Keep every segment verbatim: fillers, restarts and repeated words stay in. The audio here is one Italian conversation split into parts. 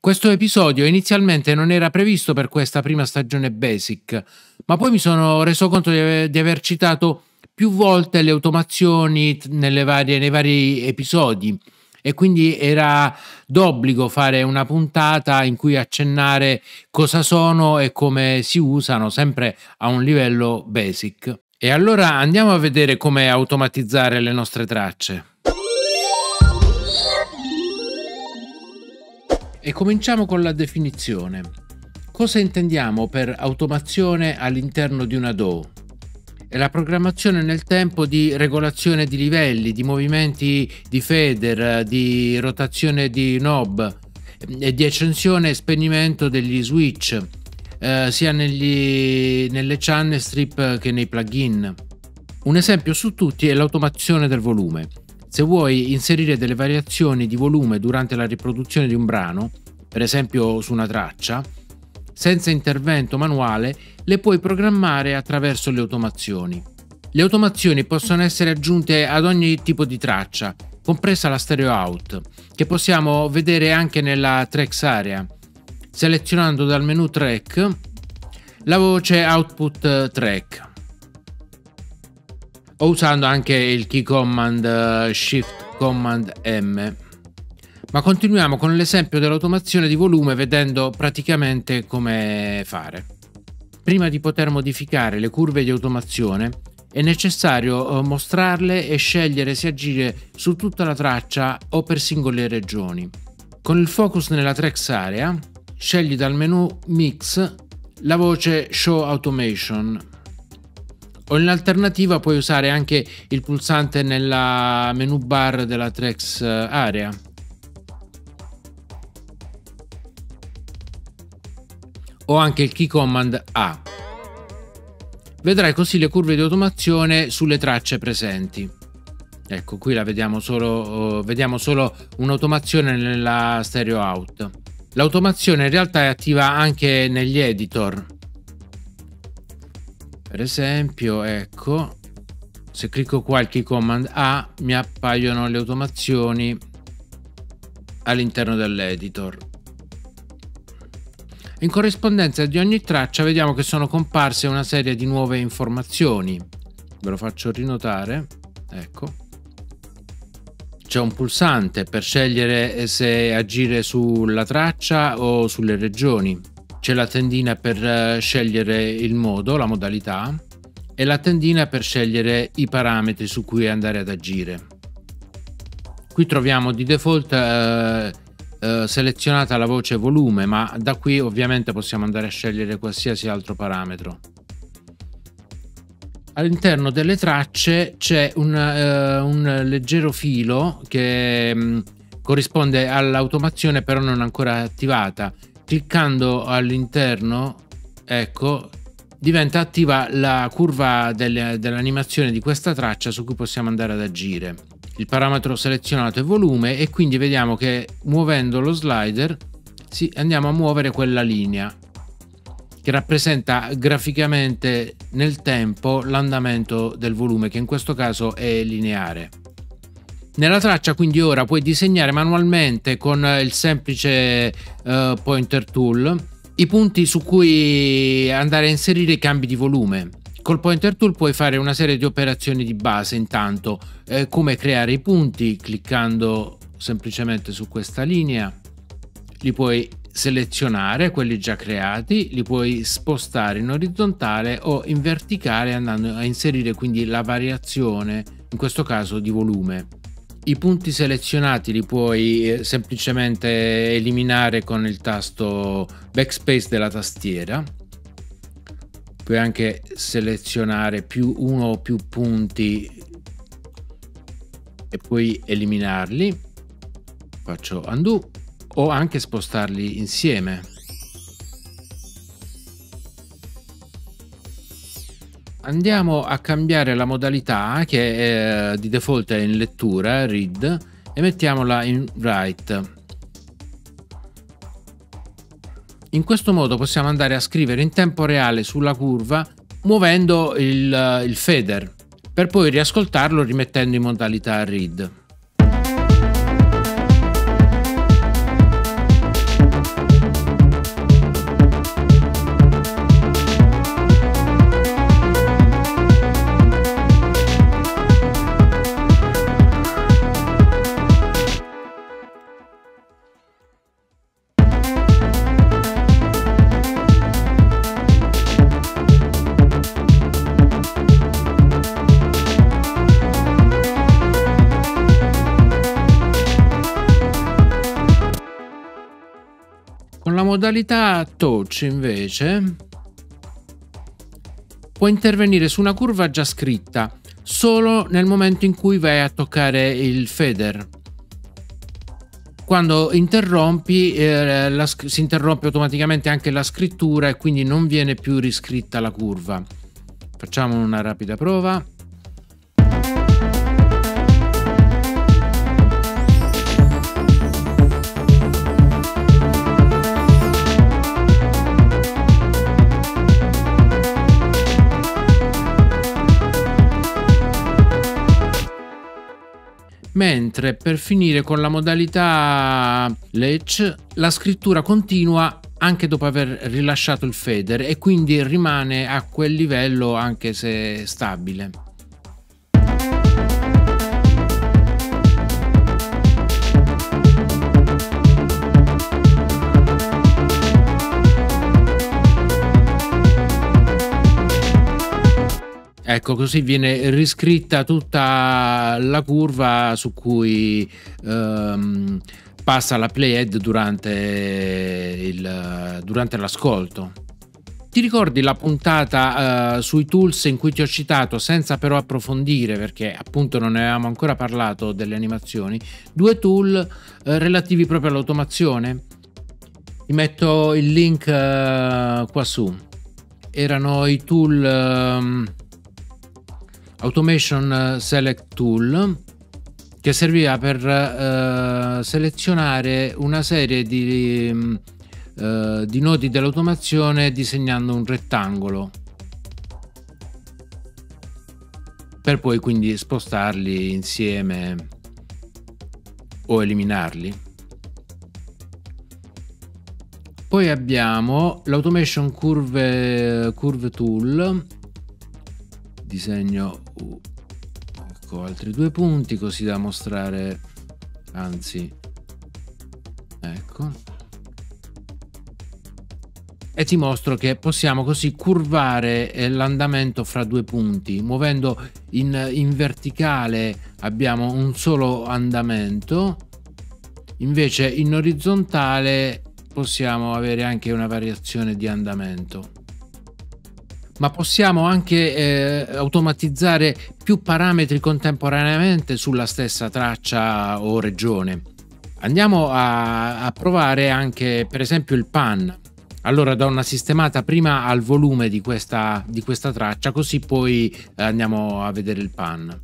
Questo episodio inizialmente non era previsto per questa prima stagione Basic, ma poi mi sono reso conto di aver, di aver citato più volte le automazioni nelle varie, nei vari episodi e quindi era d'obbligo fare una puntata in cui accennare cosa sono e come si usano, sempre a un livello basic. E allora andiamo a vedere come automatizzare le nostre tracce. E cominciamo con la definizione. Cosa intendiamo per automazione all'interno di una D A W? È la programmazione nel tempo di regolazione di livelli, di movimenti di fader, di rotazione di knob e di accensione e spegnimento degli switch, eh, sia negli, nelle channel strip che nei plugin. Un esempio su tutti è l'automazione del volume. Se vuoi inserire delle variazioni di volume durante la riproduzione di un brano, per esempio su una traccia, senza intervento manuale, le puoi programmare attraverso le automazioni. Le automazioni possono essere aggiunte ad ogni tipo di traccia, compresa la stereo out, che possiamo vedere anche nella tracks area, selezionando dal menu track la voce output track, o usando anche il key command shift command M. Ma continuiamo con l'esempio dell'automazione di volume vedendo praticamente come fare. Prima di poter modificare le curve di automazione è necessario mostrarle e scegliere se agire su tutta la traccia o per singole regioni. Con il focus nella tracks area scegli dal menu Mix la voce Show Automation, o in alternativa puoi usare anche il pulsante nella menu bar della tracks area. O anche il key command A. Vedrai così le curve di automazione sulle tracce presenti. Ecco, qui la vediamo solo, uh, vediamo solo un'automazione nella stereo out. L'automazione in realtà è attiva anche negli editor. Per esempio, ecco, se clicco qua il key command A mi appaiono le automazioni all'interno dell'editor. In corrispondenza di ogni traccia vediamo che sono comparse una serie di nuove informazioni. Ve lo faccio rinotare. Ecco. C'è un pulsante per scegliere se agire sulla traccia o sulle regioni. C'è la tendina per scegliere il modo, la modalità, e la tendina per scegliere i parametri su cui andare ad agire. Qui troviamo di default eh, Uh, selezionata la voce volume, ma da qui ovviamente possiamo andare a scegliere qualsiasi altro parametro. All'interno delle tracce c'è un, uh, un leggero filo che um, corrisponde all'automazione, però non ancora attivata. Cliccando all'interno, ecco, diventa attiva la curva dell'animazione di questa traccia su cui possiamo andare ad agire. Il parametro selezionato è volume e quindi vediamo che muovendo lo slider sì, andiamo a muovere quella linea che rappresenta graficamente nel tempo l'andamento del volume, che in questo caso è lineare. Nella traccia quindi ora puoi disegnare manualmente con il semplice uh, pointer tool i punti su cui andare a inserire i cambi di volume. Col pointer tool puoi fare una serie di operazioni di base intanto, eh, come creare i punti cliccando semplicemente su questa linea. Li puoi selezionare, quelli già creati, li puoi spostare in orizzontale o in verticale andando a inserire quindi la variazione, in questo caso di volume. I punti selezionati li puoi eh, semplicemente eliminare con il tasto backspace della tastiera. Puoi anche selezionare più uno o più punti e poi eliminarli. Faccio undo, o anche spostarli insieme. Andiamo a cambiare la modalità, che è, di default è in lettura, read, e mettiamola in write. In questo modo possiamo andare a scrivere in tempo reale sulla curva muovendo il, il fader, per poi riascoltarlo rimettendo in modalità read. Con la modalità touch invece puoi intervenire su una curva già scritta solo nel momento in cui vai a toccare il fader. Quando interrompi eh, la, si interrompe automaticamente anche la scrittura e quindi non viene più riscritta la curva. Facciamo una rapida prova. Mentre per finire con la modalità latch la scrittura continua anche dopo aver rilasciato il fader e quindi rimane a quel livello anche se stabile. Ecco, così viene riscritta tutta la curva su cui ehm, passa la playhead durante il, durante l'ascolto. Ti ricordi la puntata eh, sui tools in cui ti ho citato, senza però approfondire perché appunto non ne avevamo ancora parlato delle animazioni, due tool eh, relativi proprio all'automazione? Ti metto il link eh, qua su. Erano i tool eh, Automation Select Tool, che serviva per uh, selezionare una serie di, uh, di nodi dell'automazione disegnando un rettangolo per poi quindi spostarli insieme o eliminarli. Poi abbiamo l'Automation Curve, Curve Tool. Disegno uh, ecco, altri due punti così da mostrare, anzi ecco, e ti mostro che possiamo così curvare eh, l'andamento fra due punti. Muovendo in, in verticale abbiamo un solo andamento, invece in orizzontale possiamo avere anche una variazione di andamento. Ma possiamo anche eh, automatizzare più parametri contemporaneamente sulla stessa traccia o regione. Andiamo a, a provare anche per esempio il pan. Allora do una sistemata prima al volume di questa, di questa traccia, così poi eh, andiamo a vedere il pan.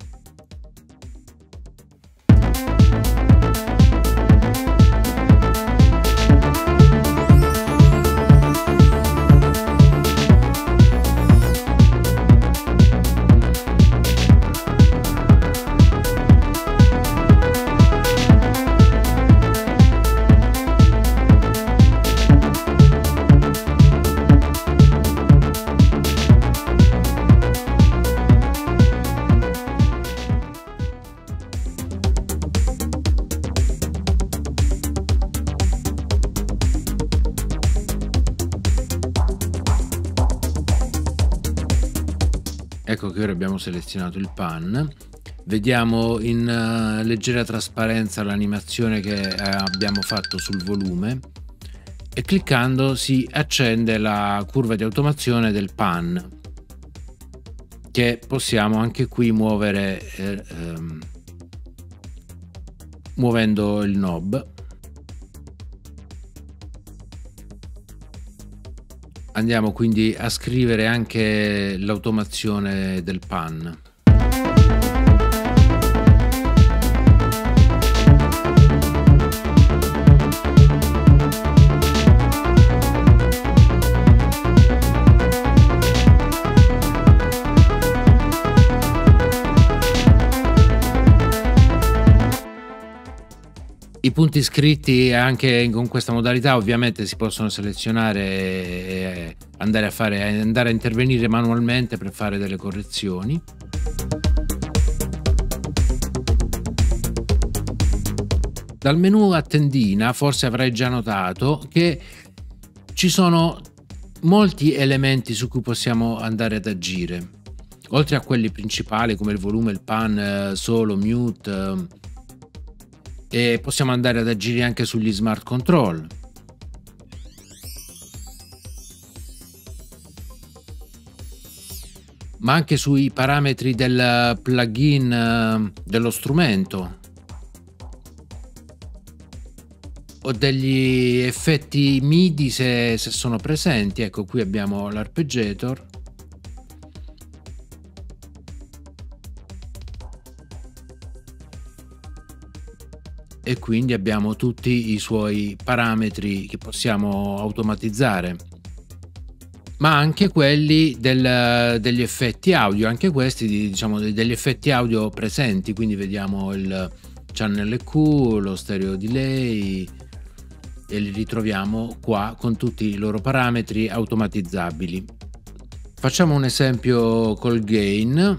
Ecco che ora abbiamo selezionato il pan, vediamo in uh, leggera trasparenza l'animazione che uh, abbiamo fatto sul volume e cliccando si accende la curva di automazione del pan, che possiamo anche qui muovere eh, ehm, muovendo il knob. Andiamo quindi a scrivere anche l'automazione del pan. I punti scritti anche con questa modalità ovviamente si possono selezionare e andare a fare andare a intervenire manualmente per fare delle correzioni. Dal menu a tendina forse avrai già notato che ci sono molti elementi su cui possiamo andare ad agire, oltre a quelli principali come il volume, il pan, solo, mute. E possiamo andare ad agire anche sugli smart control. ma anche sui parametri del plugin dello strumento o degli effetti MIDI se, se sono presenti. Ecco, qui abbiamo l'arpeggiator. E quindi abbiamo tutti i suoi parametri che possiamo automatizzare, ma anche quelli del, degli effetti audio, anche questi diciamo degli effetti audio presenti. Quindi vediamo il channel Q, lo stereo delay, e li ritroviamo qua con tutti i loro parametri automatizzabili. Facciamo un esempio col gain.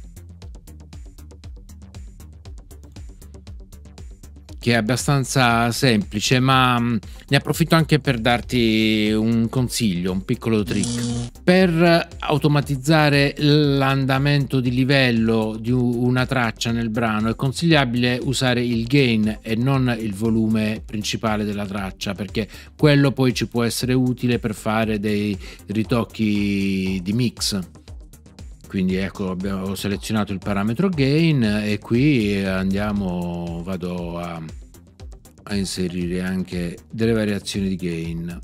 Che è abbastanza semplice, ma ne approfitto anche per darti un consiglio, un piccolo trick. Per automatizzare l'andamento di livello di una traccia nel brano è consigliabile usare il gain e non il volume principale della traccia, perché quello poi ci può essere utile per fare dei ritocchi di mix. Quindi ecco, abbiamo selezionato il parametro gain e qui andiamo, vado a, a inserire anche delle variazioni di gain.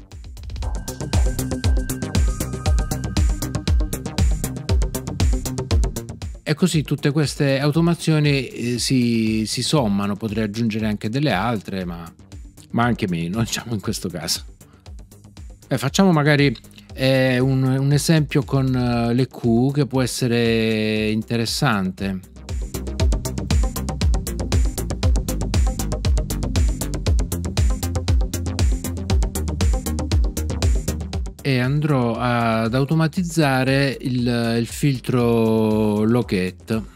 E così tutte queste automazioni eh, si, si sommano. Potrei aggiungere anche delle altre, ma, ma anche meno, diciamo in questo caso. E facciamo magari È un, un esempio con le Q che può essere interessante. E andrò ad automatizzare il, il filtro Loquet.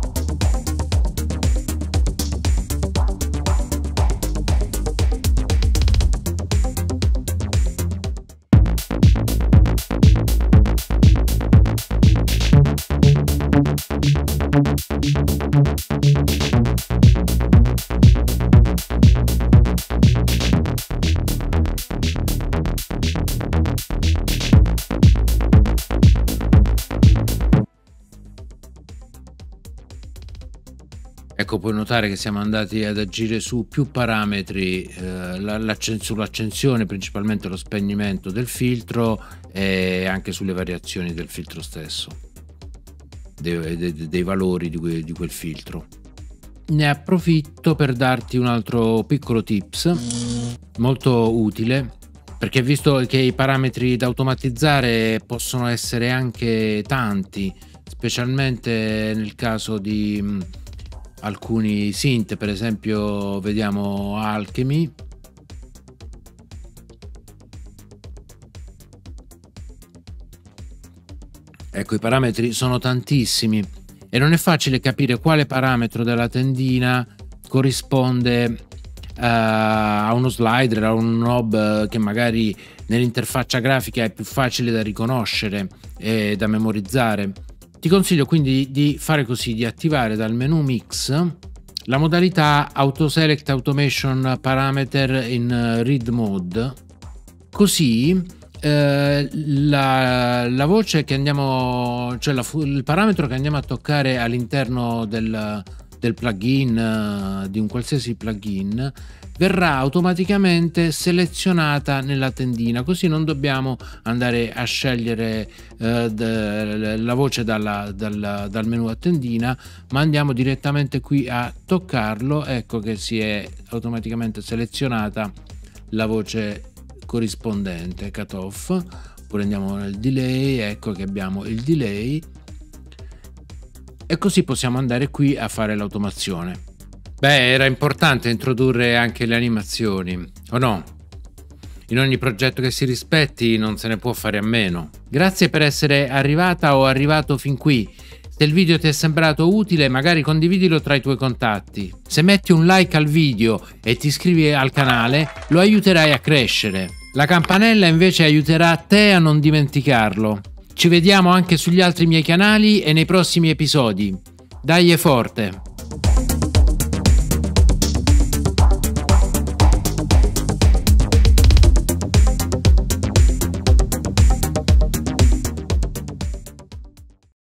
Ecco, puoi notare che siamo andati ad agire su più parametri, eh, sull'accensione, principalmente lo spegnimento del filtro, e anche sulle variazioni del filtro stesso, dei, dei, dei valori di, que, di quel filtro. Ne approfitto per darti un altro piccolo tips molto utile, perché visto che i parametri da automatizzare possono essere anche tanti, specialmente nel caso di alcuni synth, per esempio vediamo Alchemy. Ecco, i parametri sono tantissimi e non è facile capire quale parametro della tendina corrisponde uh, a uno slider, a un knob che magari nell'interfaccia grafica è più facile da riconoscere e da memorizzare. Ti consiglio quindi di fare così, di attivare dal menu Mix la modalità Auto Select Automation Parameter in Read Mode, così eh, la, la voce che andiamo, cioè la, il parametro che andiamo a toccare all'interno del, del plugin, di un qualsiasi plugin, verrà automaticamente selezionata nella tendina, così non dobbiamo andare a scegliere eh, la voce dalla, dal, dal menu a tendina, ma andiamo direttamente qui a toccarlo. Ecco che si è automaticamente selezionata la voce corrispondente, cutoff. Poi andiamo nel delay, ecco che abbiamo il delay, e così possiamo andare qui a fare l'automazione. Beh, era importante introdurre anche le animazioni, o no? In ogni progetto che si rispetti non se ne può fare a meno. Grazie per essere arrivata o arrivato fin qui. Se il video ti è sembrato utile, magari condividilo tra i tuoi contatti. Se metti un like al video e ti iscrivi al canale, lo aiuterai a crescere. La campanella invece aiuterà te a non dimenticarlo. Ci vediamo anche sugli altri miei canali e nei prossimi episodi. Dai, è forte!